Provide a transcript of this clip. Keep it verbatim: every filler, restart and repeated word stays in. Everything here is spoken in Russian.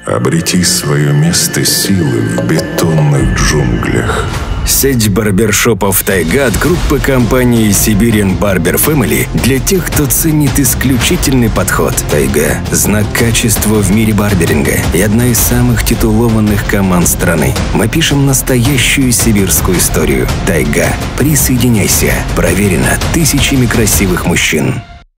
Обрети свое место силы в бетонных джунглях. Сеть барбершопов «Тайга» от группы компании Siberian Barber Family для тех, кто ценит исключительный подход. «Тайга» – знак качества в мире барберинга и одна из самых титулованных команд страны. Мы пишем настоящую сибирскую историю. «Тайга». Присоединяйся. Проверено тысячами красивых мужчин.